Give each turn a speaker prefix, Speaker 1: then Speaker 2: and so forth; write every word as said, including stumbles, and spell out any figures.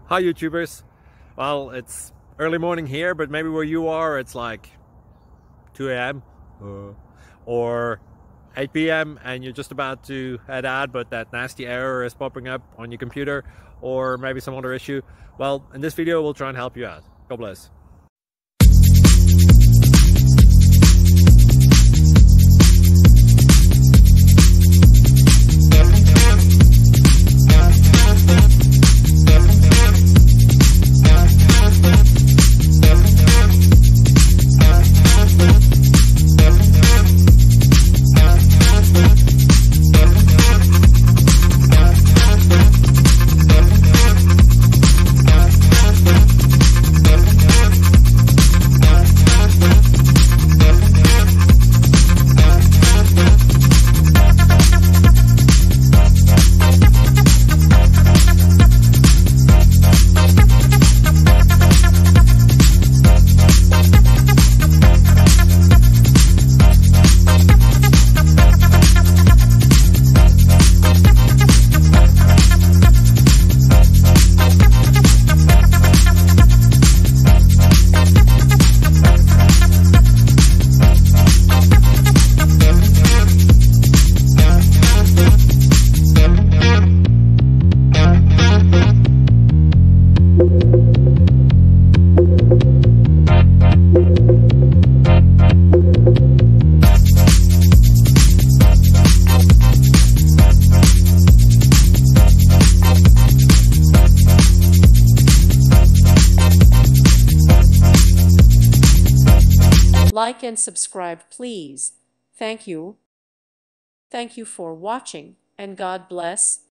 Speaker 1: Hi YouTubers. Well, it's early morning here, but maybe where you are it's like two A M uh, or eight P M and you're just about to head out, but that nasty error is popping up on your computer, or maybe some other issue. Well, in this video we'll try and help you out. God bless.
Speaker 2: Like and subscribe, please. Thank you. Thank you for watching, and God bless.